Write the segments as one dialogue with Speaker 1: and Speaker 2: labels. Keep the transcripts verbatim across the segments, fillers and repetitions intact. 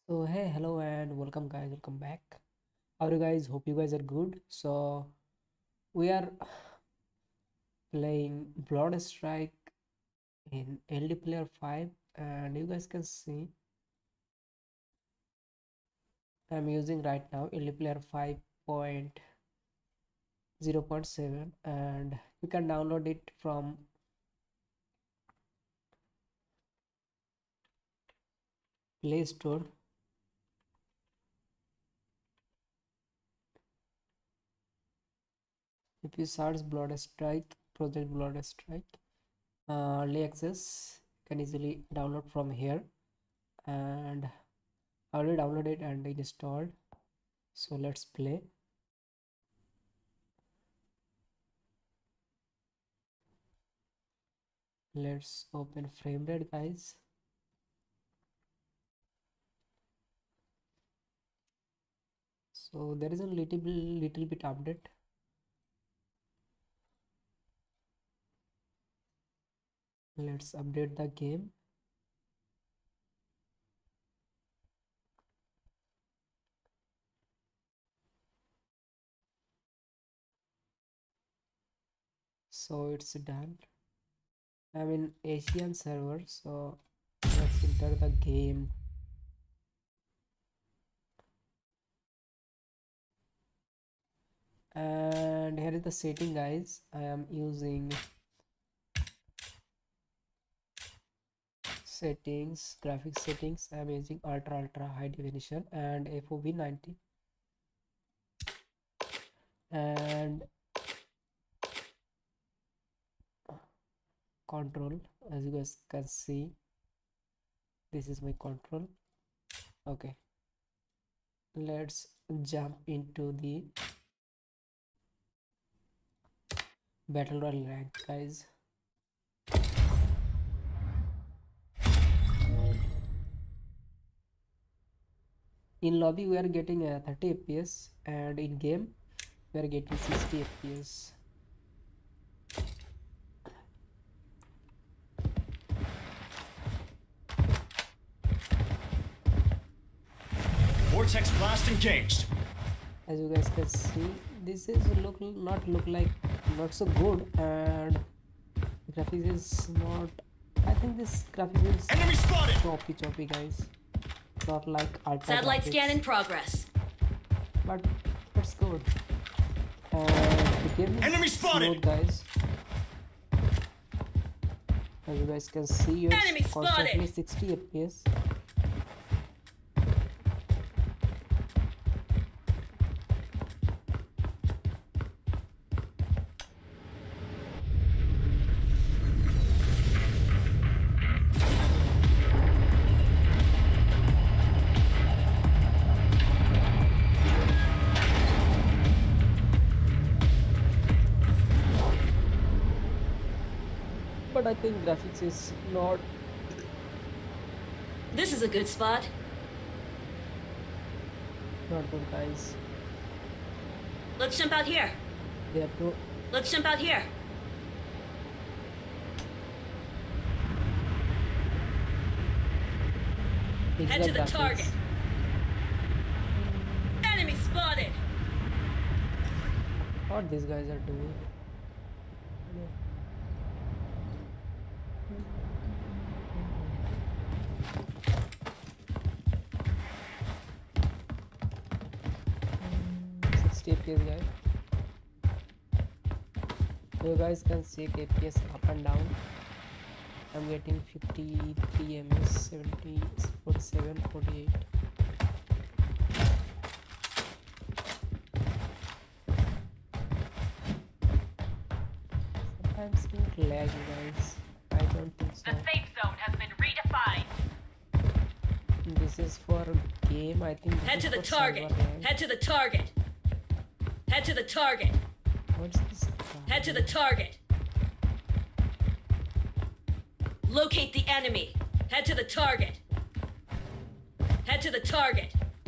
Speaker 1: So hey, hello and welcome guys, welcome back. How are you guys? Hope you guys are good. So we are playing Blood Strike in L D Player five, and you guys can see I'm using right now L D Player five point zero point seven, and you can download it from Play Store. If you search Blood Strike, Project Blood Strike, uh, early access, you can easily download from here, and I already downloaded and installed. So let's play. Let's open framerate, guys. So there is a little little bit update. Let's update the game. So it's done. I'm in Asian server, so let's enter the game. And here is the setting, guys. I am using settings, graphics settings. I am using ultra ultra high definition and F O V ninety, and control, as you guys can see, this is my control. Okay, let's jump into the battle royale rank, guys. In lobby we are getting a thirty F P S, and in game we are getting sixty F P S.
Speaker 2: Vortex blast engaged.
Speaker 1: As you guys can see, this is look not look like not so good, and graphics is not. I think this graphics is
Speaker 2: Enemy spotted.
Speaker 1: choppy choppy, guys. Not like ultra
Speaker 3: Satellite
Speaker 1: graphics,
Speaker 3: scan in progress.
Speaker 1: but it's good. And the game is
Speaker 2: Enemy spotted.
Speaker 1: smooth, guys. As you guys can see, it's
Speaker 3: Enemy
Speaker 1: constantly
Speaker 3: spotted.
Speaker 1: sixty F P S. But I think graphics is not
Speaker 3: This is a good spot.
Speaker 1: not good, guys.
Speaker 3: Let's jump out here.
Speaker 1: They have to
Speaker 3: Let's jump out here.
Speaker 1: fix
Speaker 3: Head
Speaker 1: the
Speaker 3: to the
Speaker 1: graphics.
Speaker 3: target. Enemy spotted.
Speaker 1: What these guys are doing. sixty F P S, guys. You guys can see F P S up and down. I'm getting fifty-three M S, seventy, forty-seven, forty-eight. Sometimes it lag, guys. I don't think so.
Speaker 4: The safe zone has been redefined.
Speaker 1: This is for game. I think this
Speaker 3: Head
Speaker 1: is
Speaker 3: to the
Speaker 1: for
Speaker 3: target.
Speaker 1: server lag.
Speaker 3: Head to the target. Head to the target.
Speaker 1: What's this?
Speaker 3: Head to the target. Locate the enemy. Head to the target. Head to the target.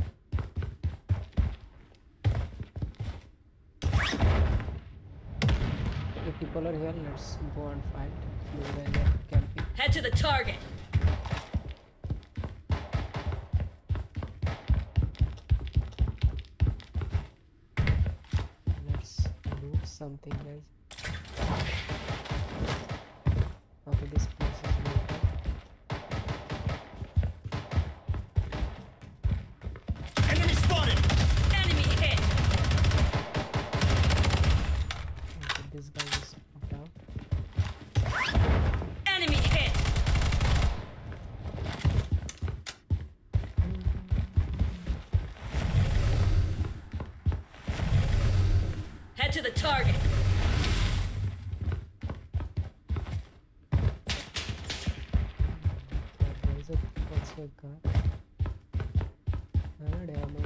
Speaker 1: If people are here, let's go and fight. You guys are camping.
Speaker 3: Head to the target.
Speaker 1: something, guys. Okay, this place is looted.
Speaker 2: Enemy spotted!
Speaker 3: Enemy hit.
Speaker 1: Okay, this guy is knocked out.
Speaker 3: Enemy hit. Head to the target.
Speaker 1: There is a also a gun. And ammo.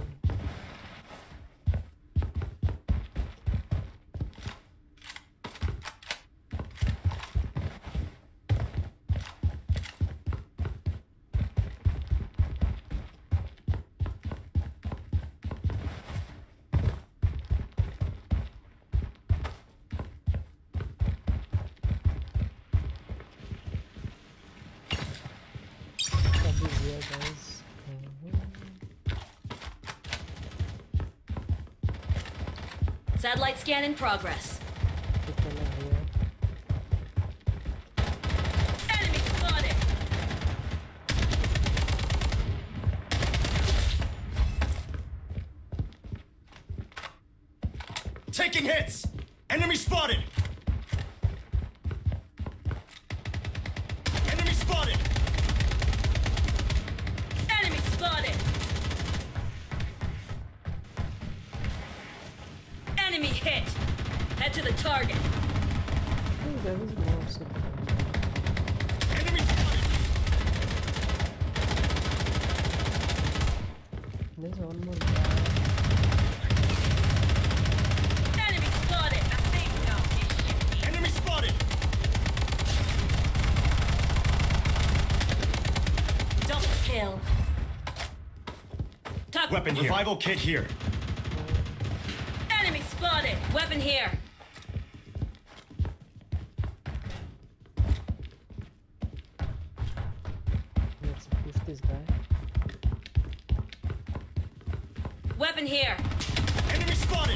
Speaker 1: That is here, guys. Mhm.
Speaker 3: Satellite scan in progress.
Speaker 1: People are here.
Speaker 3: Enemy spotted.
Speaker 2: Taking hits! Enemy spotted! Enemy spotted!
Speaker 3: Enemy spotted. Enemy hit. Head to the target.
Speaker 1: Oh, there is more supply.
Speaker 2: Enemy spotted!
Speaker 1: There's one more guy.
Speaker 3: Enemy spotted.
Speaker 4: The safe zone is shifting.
Speaker 2: Enemy spotted!
Speaker 3: Double kill. Tuck.
Speaker 2: Weapon here. Revival kit here.
Speaker 3: Enemy spotted. Weapon here.
Speaker 1: Let's push this guy.
Speaker 3: Weapon here.
Speaker 2: Enemy spotted!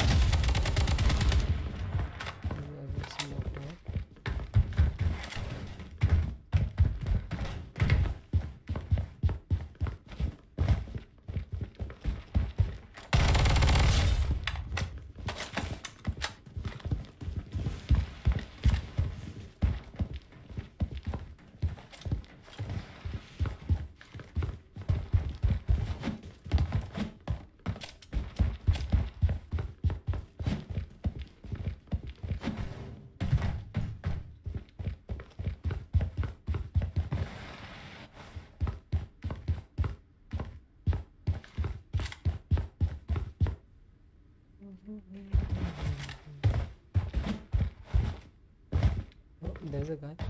Speaker 1: Maybe I will see what more. Oh, there's a guy.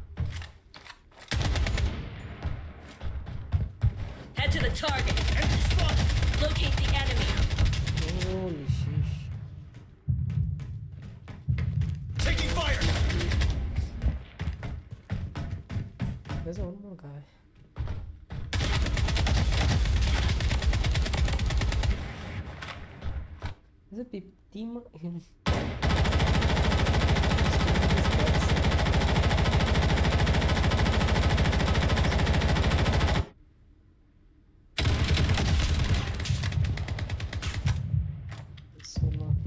Speaker 3: Head to the target.
Speaker 2: Enemy spotted!
Speaker 3: Locate the enemy.
Speaker 1: Holy sheesh.
Speaker 2: Taking fire!
Speaker 1: There's one more guy. There's a pe- team in. Solo.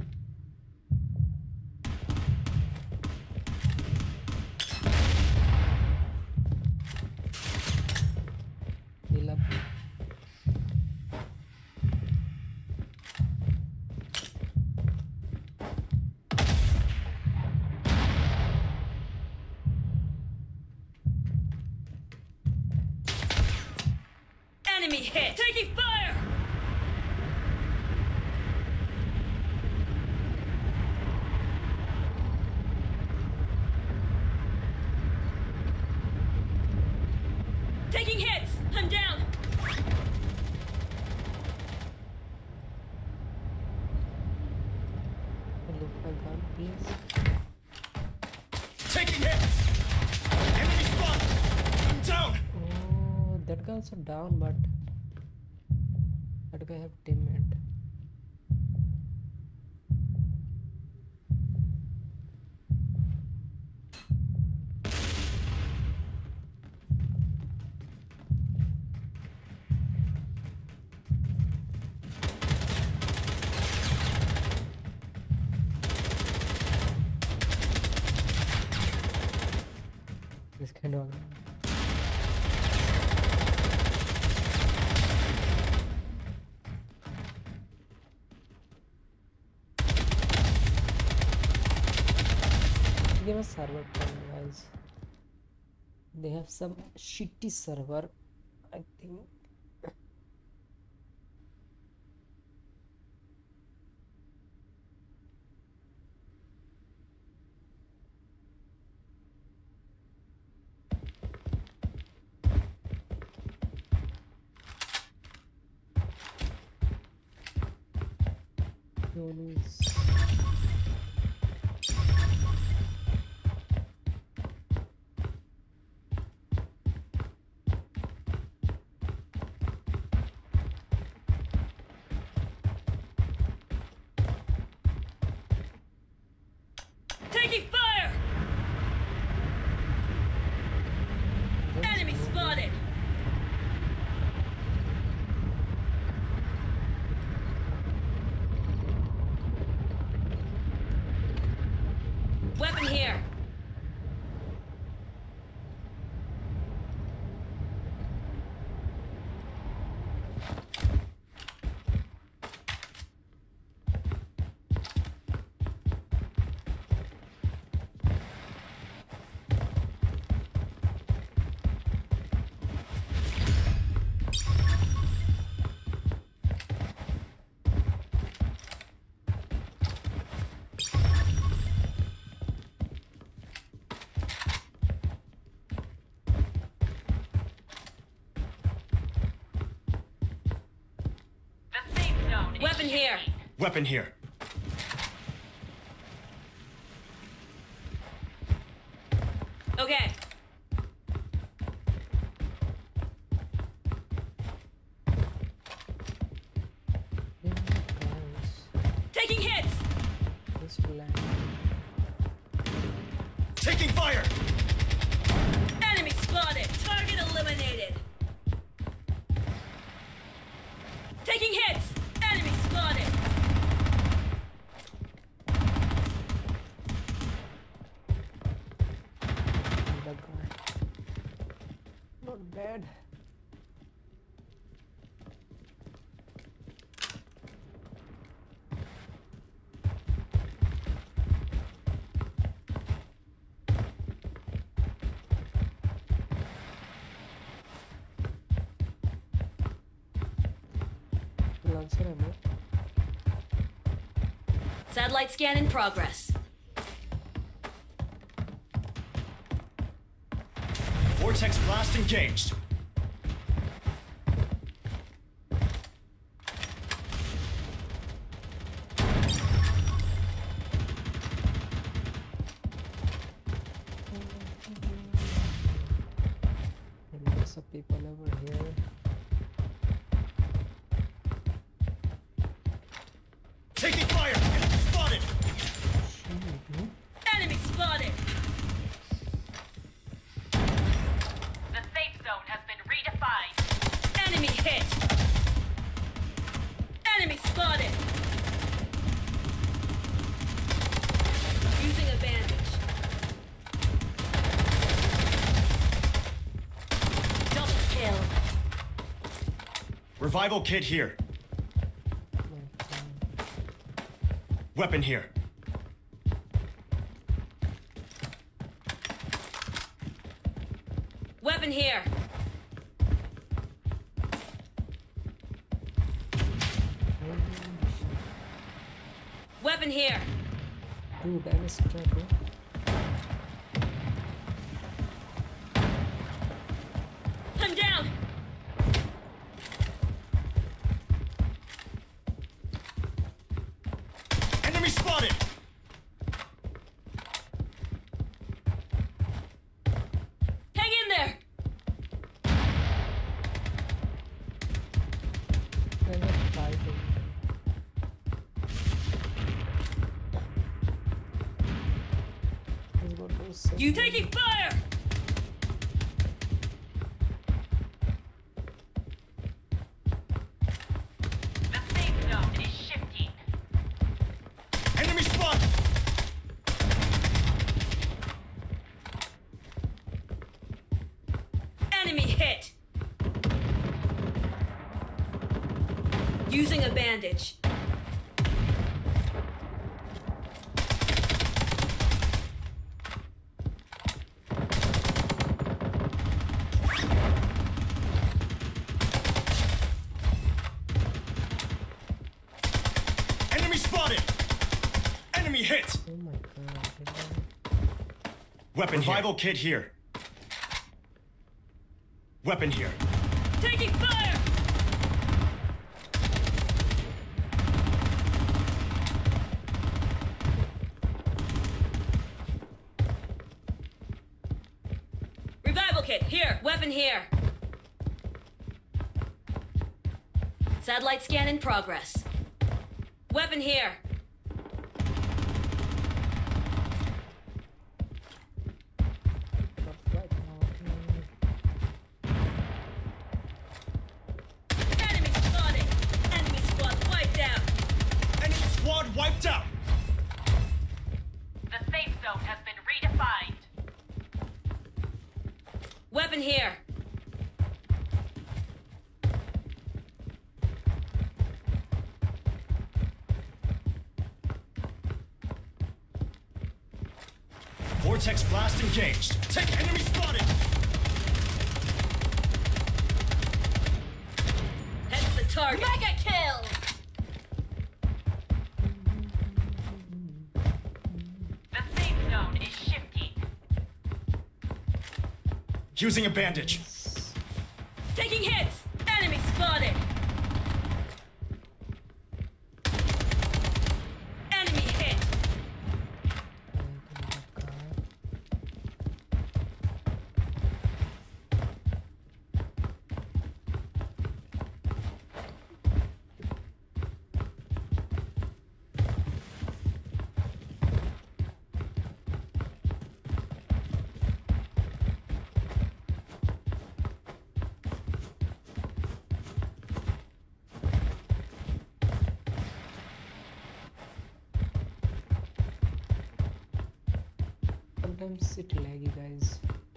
Speaker 1: Heal up.
Speaker 3: Enemy hit. Taking fire. Taking hits. I'm down.
Speaker 1: Look my gun, please.
Speaker 2: Taking hits! Enemy spotted! I'm down!
Speaker 1: Oh, that guy also down, but that guy have teammate. Kind of. Give a server problem, guys. They have some shitty server, I think. One is
Speaker 3: Taking fire! Enemy spotted! Weapon here!
Speaker 4: The safe zone is
Speaker 3: Weapon here!
Speaker 4: shifting.
Speaker 2: Weapon here.
Speaker 3: Okay.
Speaker 1: yeah, guys.
Speaker 3: Taking hits!
Speaker 1: This land.
Speaker 2: Taking fire!
Speaker 3: Enemy spotted! Target eliminated! Taking hits! Enemy spotted!
Speaker 1: The guy. Not bad. Lancer ammo.
Speaker 3: Satellite scan in progress.
Speaker 2: Vortex blast engaged.
Speaker 1: And lots of people over here.
Speaker 2: Taking fire! Enemy spotted!
Speaker 1: Shoot.
Speaker 3: Enemy spotted!
Speaker 4: The safe zone has been redefined.
Speaker 3: Enemy hit! Enemy spotted! Using a bandage. Double kill.
Speaker 2: Revival kit here.
Speaker 1: My friend.
Speaker 2: Weapon here.
Speaker 3: Weapon here. Weapon here.
Speaker 1: Dude, I was stuck, bro.
Speaker 3: I'm down.
Speaker 2: Enemy spotted!
Speaker 3: Hang in there.
Speaker 1: I got five. Let's go to six.
Speaker 3: You taking fire?
Speaker 4: The safe zone is shifting.
Speaker 2: Enemy spotted!
Speaker 3: Using a bandage.
Speaker 2: Enemy spotted! Enemy hit!
Speaker 1: Oh my god.
Speaker 2: Weapon Revival kit here. Weapon here.
Speaker 3: Taking fire! Revival kit, here! Weapon here! Satellite scan in progress. Weapon here! Enemy spotted! Enemy squad wiped out!
Speaker 2: Enemy squad wiped out!
Speaker 4: The safe zone has been redefined.
Speaker 3: Weapon here!
Speaker 2: Vortex blast engaged. Take enemy spotted!
Speaker 3: Head to the target! Mega kill!
Speaker 4: The safe zone is shifting.
Speaker 2: Using a bandage.
Speaker 3: Taking hits! Enemy spotted! Enemy hit!
Speaker 1: Sometimes it laggy, guys.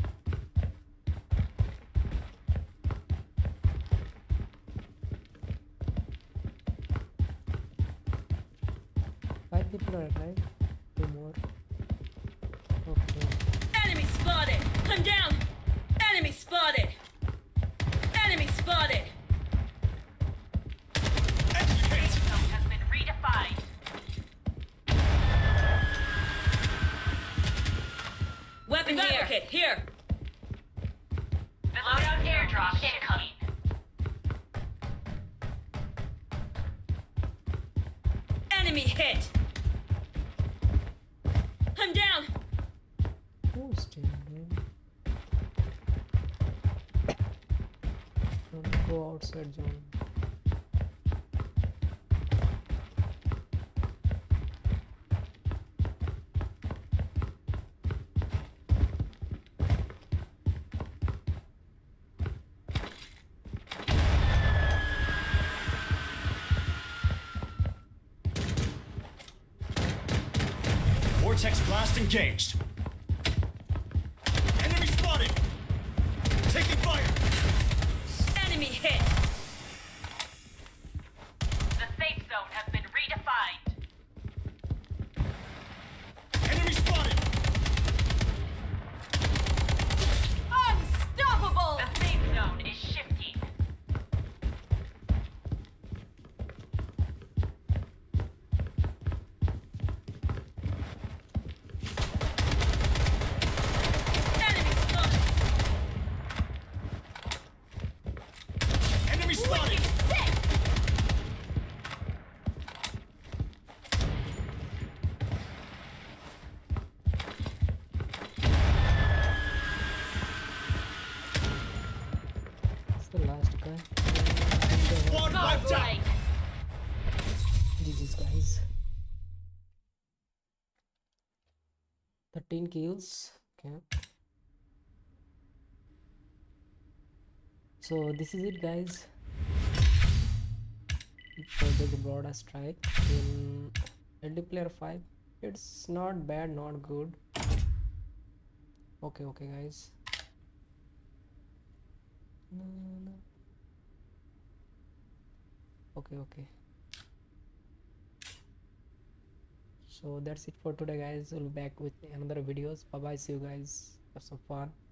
Speaker 1: Five people are alive. Two more. Okay.
Speaker 3: Enemy spotted! Come down! Enemy spotted! Enemy spotted!
Speaker 2: Enemy
Speaker 4: The
Speaker 2: hit!
Speaker 4: safe zone has been redefined.
Speaker 3: Weapon here! Kit, here!
Speaker 4: The loadout airdrop incoming.
Speaker 3: Enemy hit! I'm down!
Speaker 1: Oh, still man. Don't go outside zone.
Speaker 2: Vortex blast engaged. Enemy spotted! Taking fire!
Speaker 3: Enemy hit!
Speaker 4: The safe zone has been redefined.
Speaker 2: Enemy spotted!
Speaker 3: Unstoppable!
Speaker 4: The safe zone is shifting.
Speaker 3: Enemy spotted!
Speaker 2: Enemy spotted!
Speaker 3: Sick!
Speaker 1: It's the last guy.
Speaker 2: Squad wiped out!
Speaker 1: G G's, guys. thirteen kills. Okay. So this is it, guys. Project Broad Strike in Multiplayer five. It's not bad, not good. Okay, okay, guys. No, no, no. Okay, okay. So that's it for today, guys. We'll be back with another videos. Bye bye. See you guys. Have some fun.